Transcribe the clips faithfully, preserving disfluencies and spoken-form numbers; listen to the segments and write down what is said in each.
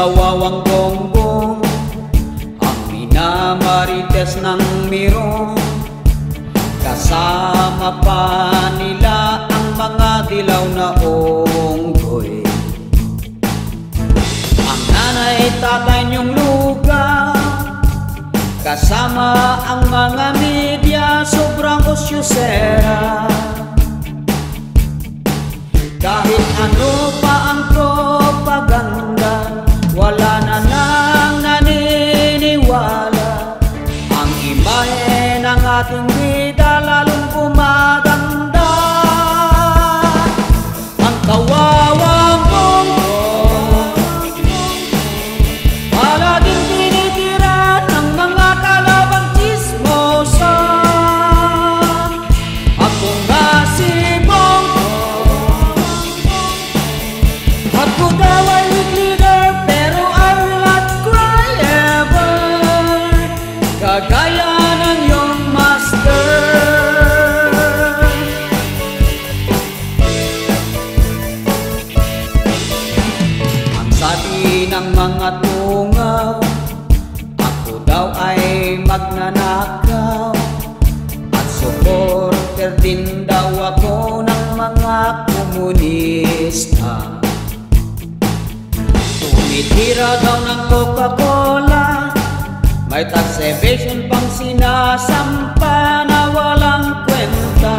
kawawang bongbong, ang minamarites ng mirong, kasama pa nila ang mga dilaw na unggoy. Ang nanay tatay niyong lugaw, kasama ang mga media, sobrang osyosera. Kahit ano pa ang propaganda, wala na nang naniniwala. Ang imahe ng ating bida lalong gumaganda. Ang kawawang bongbong, palaging tinitira ng mga kalabang chismosa. Ako nga si Bongbong, ako daw ay weak leader, pero I will not cry ever, kagaya ng iyong master. Ang sabi ng mga tungaw, ako daw ay magnanakaw, at supporter din daw ako ng mga komunista. Tumitira daw ng Coca-Cola, may tax evasion pang sinasampa na walang kwenta.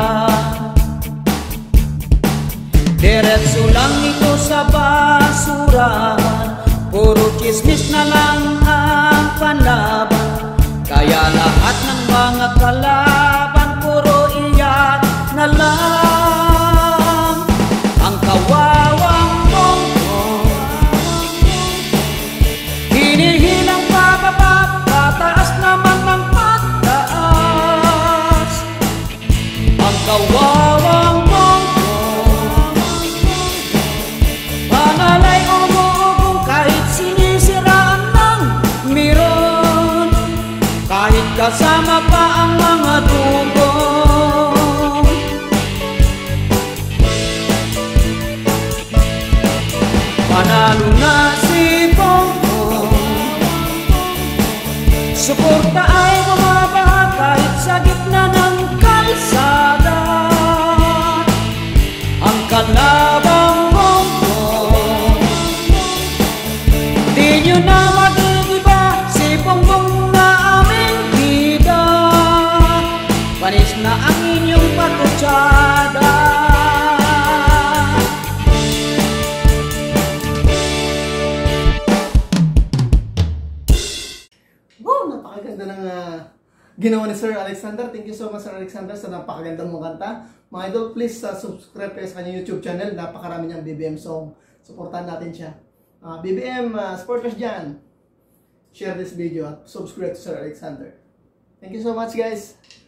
Diretso lang ito sa basurahan, puro chismis na lang ang panlaban. Kaya lahat ng mga kalaban puro iyak na lang. Ang kawawang bongbong, hinihilang pababa, pataas naman ng pataas. Ang kawawang bongbong, panalay umuugong kahit sinisiraan ng miron, kahit kasama pa ang mga dugong. Panalo na si Bongbong, suporta ay bumabaha kahit sa gitna ng kalsada. Ang kalabang Bongbong, di nyo na magigiba, si Bongbong na aming bida. Panis na ang inyong patutsada. Wow, napakaganda ng uh, ginawa ni Sir Alexander. Thank you so much, Sir Alexander, sa napakagandang mong kanta. Mga idol, please uh, subscribe kayo sa kanyang YouTube channel. Napakarami niyang B B M song. Supportan natin siya. Uh, B B M uh, supporters dyan, share this video at subscribe to Sir Alexander. Thank you so much, guys.